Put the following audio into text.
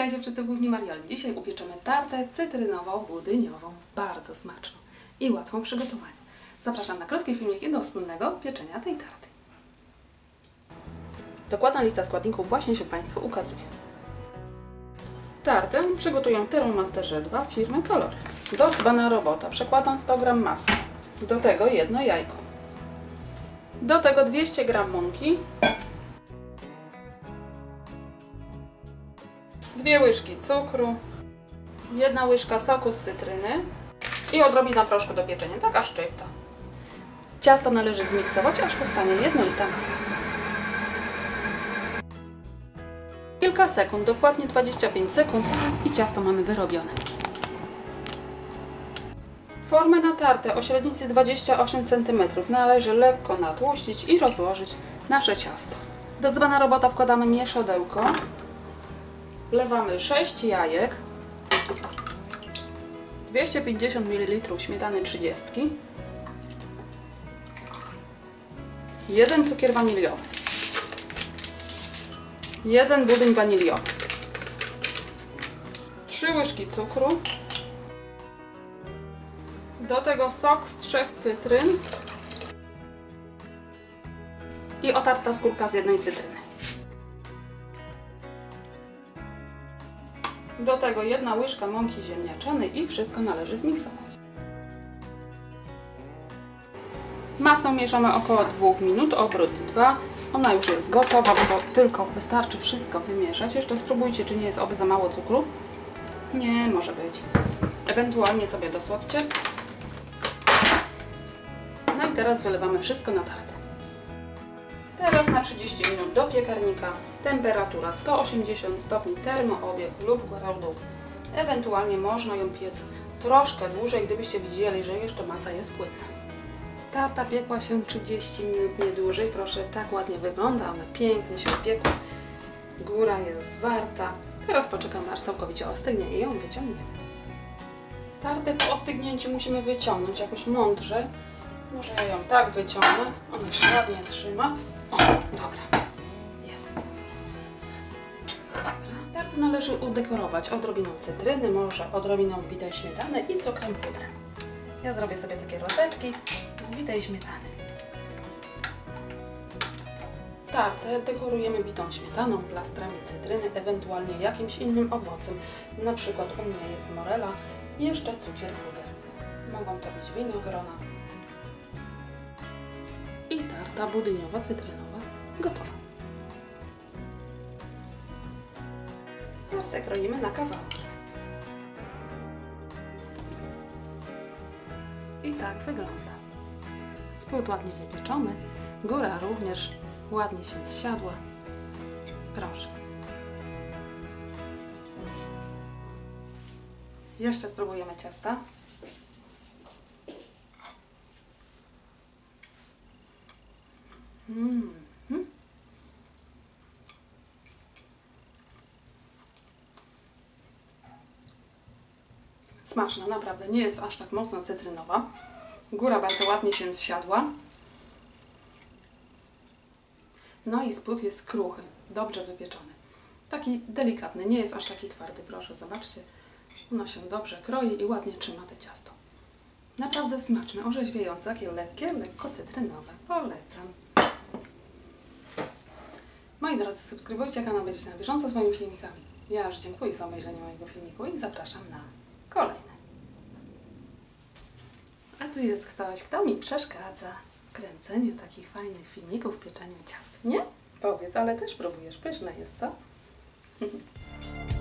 Witajcie wszyscy w kuchni Marioli. Dzisiaj upieczemy tartę cytrynowo-budyniową. Bardzo smaczną i łatwą w przygotowaniu. Zapraszam na krótki filmik i do wspólnego pieczenia tej tarty. Dokładna lista składników właśnie się Państwu ukazuje. Tartę przygotuję w Termomasterze 2 firmy Kolory. Do dzbana robota przekładam 100 g masy. Do tego jedno jajko. Do tego 200 g mąki, 2 łyżki cukru, 1 łyżka soku z cytryny i odrobina proszku do pieczenia, taka szczypta. Ciasto należy zmiksować, aż powstanie jednolita masa. Kilka sekund, dokładnie 25 sekund i ciasto mamy wyrobione. Formę na tartę o średnicy 28 cm należy lekko natłuścić i rozłożyć nasze ciasto. Do dzbana robota wkładamy mieszadełko. Wlewamy 6 jajek, 250 ml śmietany 30, 1 cukier waniliowy, 1 budyń waniliowy, 3 łyżki cukru, do tego sok z 3 cytryn i otarta skórka z 1 cytryny. Do tego 1 łyżka mąki ziemniaczanej i wszystko należy zmiksować. Masę mieszamy około 2 minut, obrót 2. Ona już jest gotowa, bo tylko wystarczy wszystko wymieszać. Jeszcze spróbujcie, czy nie jest oby za mało cukru. Nie, może być. Ewentualnie sobie dosłodźcie. No i teraz wylewamy wszystko na tartę. Teraz na 30 minut do piekarnika, temperatura 180 stopni, termoobieg lub góra dół. Ewentualnie można ją piec troszkę dłużej, gdybyście widzieli, że jeszcze masa jest płynna. Tarta piekła się 30 minut, nie dłużej. Proszę, tak ładnie wygląda, ona pięknie się piekła. Góra jest zwarta. Teraz poczekam, aż całkowicie ostygnie i ją wyciągniemy. Tartę po ostygnięciu musimy wyciągnąć jakoś mądrze. Może ja ją tak wyciągnę, ona się ładnie trzyma. O, dobra, jest. Dobra. Tartę należy udekorować odrobiną cytryny, może odrobiną bitej śmietany i cukrem pudrem. Ja zrobię sobie takie rozetki z bitej śmietany. Tartę dekorujemy bitą śmietaną, plastrami cytryny, ewentualnie jakimś innym owocem. Na przykład u mnie jest morela, jeszcze cukier puder. Mogą to być winogrona. I tarta budyniowo-cytrynowa gotowa. Tartę kroimy na kawałki. I tak wygląda. Spód ładnie wypieczony, góra również ładnie się zsiadła. Proszę. Jeszcze spróbujemy ciasta. Smaczna, naprawdę, nie jest aż tak mocno cytrynowa. Góra bardzo ładnie się zsiadła. No i spód jest kruchy, dobrze wypieczony. Taki delikatny, nie jest aż taki twardy, proszę, zobaczcie. Ono się dobrze kroi i ładnie trzyma to ciasto. Naprawdę smaczne, orzeźwiające, takie lekkie, lekko cytrynowe. Polecam. Moi drodzy, subskrybujcie kanał, będziecie na bieżąco z moimi filmikami. Ja już dziękuję za obejrzenie mojego filmiku i zapraszam na kolejne. A tu jest ktoś, kto mi przeszkadza w kręceniu takich fajnych filmików, w pieczeniu ciast. Nie? Powiedz, ale też próbujesz. Pyszne jest, co?